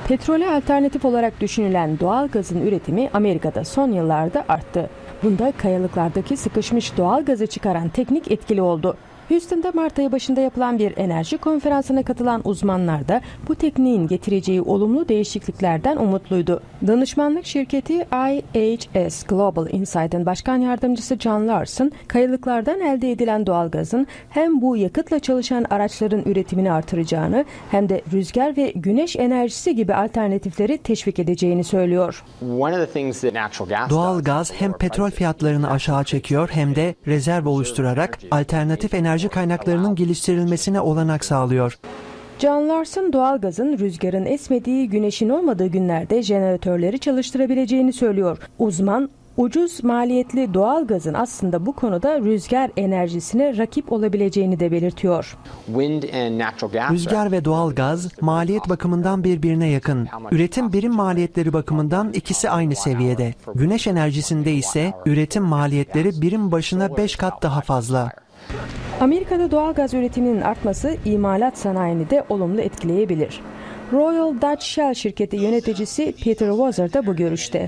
Petrole alternatif olarak düşünülen doğal gazın üretimi Amerika'da son yıllarda arttı. Bunda kayalıklardaki sıkışmış doğal gazı çıkaran teknik etkili oldu. Houston'da Mart ayı başında yapılan bir enerji konferansına katılan uzmanlar da bu tekniğin getireceği olumlu değişikliklerden umutluydu. Danışmanlık şirketi IHS Global Insight'ın başkan yardımcısı John Larson, kayalıklardan elde edilen doğalgazın hem bu yakıtla çalışan araçların üretimini artıracağını hem de rüzgar ve güneş enerjisi gibi alternatifleri teşvik edeceğini söylüyor. Doğalgaz hem petrol fiyatlarını aşağı çekiyor hem de rezerv oluşturarak alternatif enerji kaynaklarının geliştirilmesine olanak sağlıyor. John Larson, doğalgazın rüzgarın esmediği, güneşin olmadığı günlerde jeneratörleri çalıştırabileceğini söylüyor. Uzman, ucuz maliyetli doğalgazın aslında bu konuda rüzgar enerjisine rakip olabileceğini de belirtiyor. Rüzgar ve doğalgaz maliyet bakımından birbirine yakın. Üretim birim maliyetleri bakımından ikisi aynı seviyede. Güneş enerjisinde ise üretim maliyetleri birim başına 5 kat daha fazla. Amerika'da doğalgaz üretiminin artması imalat sanayini de olumlu etkileyebilir. Royal Dutch Shell şirketi yöneticisi Peter Wazer da bu görüşte.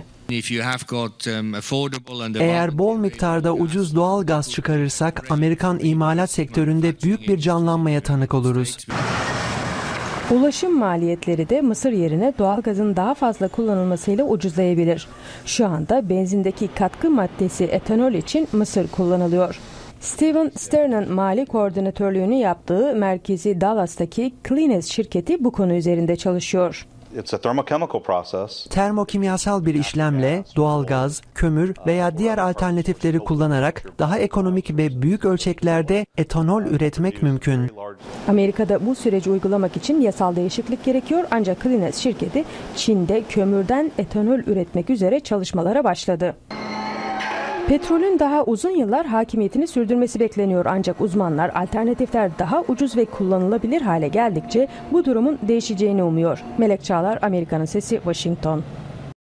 Eğer bol miktarda ucuz doğal gaz çıkarırsak Amerikan imalat sektöründe büyük bir canlanmaya tanık oluruz. Ulaşım maliyetleri de mısır yerine doğalgazın daha fazla kullanılmasıyla ucuzlayabilir. Şu anda benzindeki katkı maddesi etanol için mısır kullanılıyor. Steven Stern'ın mali koordinatörlüğünü yaptığı merkezi Dallas'taki Cleanes şirketi bu konu üzerinde çalışıyor. Termokimyasal bir işlemle doğalgaz, kömür veya diğer alternatifleri kullanarak daha ekonomik ve büyük ölçeklerde etanol üretmek mümkün. Amerika'da bu süreci uygulamak için yasal değişiklik gerekiyor ancak Cleanes şirketi Çin'de kömürden etanol üretmek üzere çalışmalara başladı. Petrolün daha uzun yıllar hakimiyetini sürdürmesi bekleniyor ancak uzmanlar alternatifler daha ucuz ve kullanılabilir hale geldikçe bu durumun değişeceğini umuyor. Melek Çağlar, Amerika'nın Sesi, Washington.